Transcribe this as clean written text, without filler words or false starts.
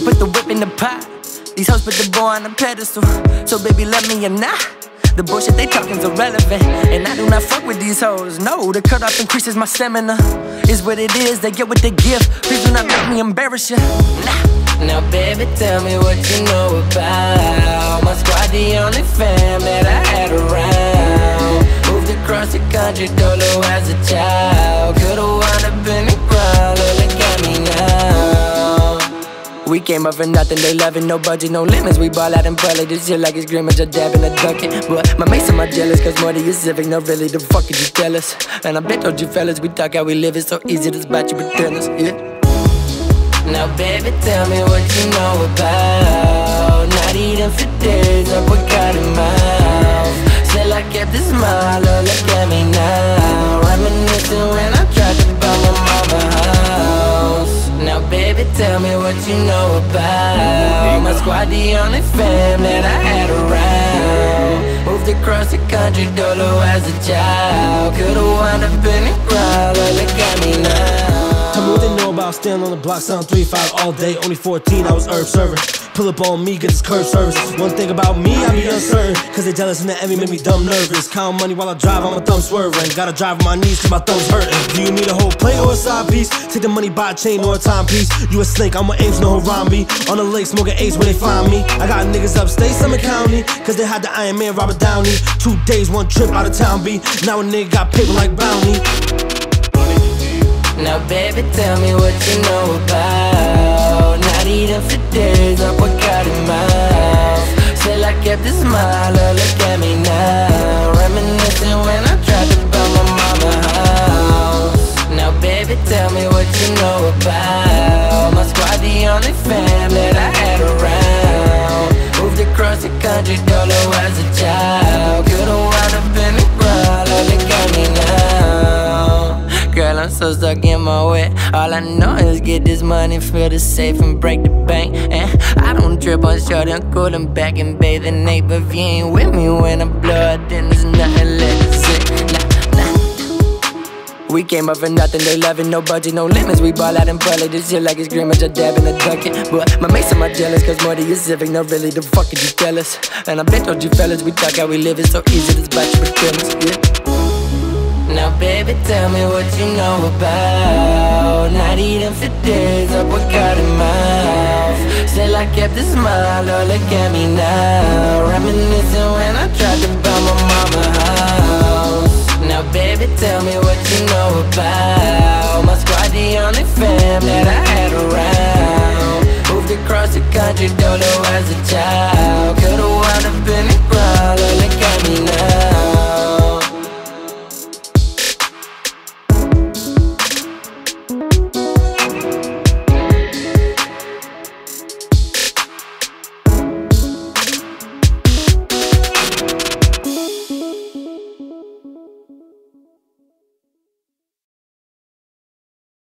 put the whip in the pot. These hoes put the boy on a pedestal. So baby, love me or not, the bullshit they talking's irrelevant. And I do not fuck with these hoes. No, the cutoff increases my stamina. Is what it is, they get what they give. Please do not make me embarrass you. Nah. Now baby, tell me what you know about my squad, the only fam that I had around. Moved across the country, dolo as a child. Could've wound up in the ground, look at me now. We came up for nothing, they loving, no budget, no limits. We ball out and play this shit like it's scrimmage, a dab and a ducket. But my mates and my jealous, cause more than you civic, no really, the fuck could you tell us? And I bet told you fellas, we talk how we live, it's so easy to spot you pretenders, yeah. Now baby, tell me what you know about not eating for days, uppercut in mouth. Still I kept a smile, oh look at me now. Reminiscing when I tried to buy my mama house. Now baby, tell me what you know about my squad, the only fam that I had around. Moved across the country, dolo as a child. Could've wound up in the ground, oh look at me now. Tell me what they know about staying on the block, sound 3-5 all day. Only 14, I was herb serving. Pull up on me, get this curb service. One thing about me, I be uncertain, cause they jealous and the envy make me dumb nervous. Count money while I drive, I'm a thumb swerving. Gotta drive on my knees cause my thumb's hurting. Do you need a whole plate or a side piece? Take the money, buy a chain or a timepiece. You a snake, I'm a Ames, no Harambe. On the lake, smoking ace when they find me. I got niggas upstate, Summit County, cause they had the Iron Man, Robert Downey. 2 days, 1 trip out of town, B. Now a nigga got paper like Bounty. Now baby, tell me what you know about not eating for days, uppercut in mouth. Still I kept a smile, oh look at me now. Reminiscing when I tried to buy my mama house. Now baby, tell me what you know about my squad, the only fam that I had around. Moved across the country, dolo as a child. Could've wound up in the ground, oh look at me now. Girl, I'm so stuck in my way. All I know is get this money, feel the safe and break the bank. And I don't trip on short and cool and back and bathe in Nate. But if you ain't with me when I blow it, then there's nothing left to say. Nah. We came up for nothing, they loving, no budget, no limits. We ball out and play this shit like it's scrimmage, a dab and a ducket. But my mates and my jealous, cause more than you civic, no really, the fuck could you tell us? And I bet told you fellas, we talk how we live, it's so easy to spot you pretenders, yeah. Now baby, tell me what you know about not eating for days, uppercut in mouth. Still I kept a smile, oh look at me now. Reminiscing when I tried to buy my mama house. Now baby, tell me what you know about